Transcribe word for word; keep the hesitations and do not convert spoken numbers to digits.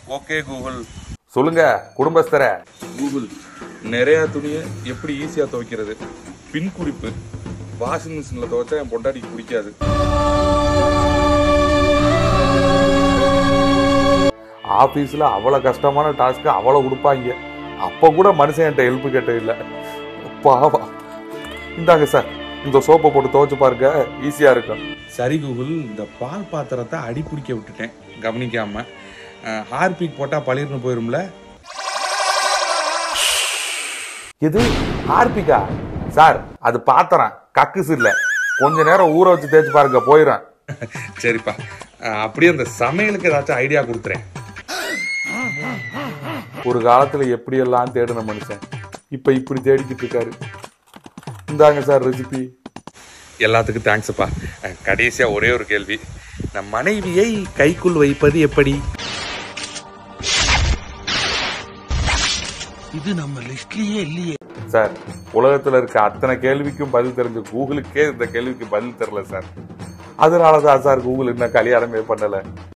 Okay Google. சொல்லுங்க குடும்பஸ்தர. Google, நிறைய துணியை எப்படி ஈஸியா துவைக்கிறது? பின் குறிப்பு, வாஷிங் மிஷின்ல துவைச்சா என் பொண்டாட்டிக்கு பிடிக்காது. ஆபீஸ்ல அவ்வளவு கஷ்டமான டாஸ்க் அவ்வளவு கொடுப்பாங்க. அப்ப கூட மனுஷன் என்கிட்ட ஹெல்ப் கேட்டது இல்லை. பாவா. இந்தாங்க சார், இந்த சோப்பை போட்டு துவைச்சு பாருங்க, ஈஸியா இருக்கும். சரி கூகுள், இந்த பால் பாத்திரத்தை அடி பிடிக்க விட்டுட்டேன் கவனிக்காம. ஹார்பிக் போட்டா பளிர்னு போயிரும்ல. எது ஹார்பிக்கா? சார் அது பாத்திரம் கக்குசு இல்ல, கொஞ்ச நேரம் ஊற வச்சு தேய்ச்சு பாருங்க போயிடும். சரிப்பா, அப்படியே அந்த சமையலுக்கு ஏதாச்சும் ஐடியா கொடுத்துறேன். ஒரு காலத்துல எப்படி எல்லாம் தேடின மனுஷன் இப்ப இப்படி தேடிக்கிட்டு இருக்காரு. இந்தாங்க சார் ரெசிபி. எல்லாத்துக்கும் தேங்க்ஸ்ப்பா. கடைசியா ஒரே ஒரு கேள்வி, நம் மனைவியை கைக்குள் வைப்பது எப்படி? இது நம்ம லிஸ்ட்லயே இல்லையே சார். உலகத்துல இருக்க அத்தனை கேள்விக்கும் பதில் தெரிஞ்ச கூகுளுக்கே இந்த கேள்விக்கு பதில் தெரியல சார். அதனாலதான் சார் கூகுள் இன்னும் கல்யாணமே பண்ணல.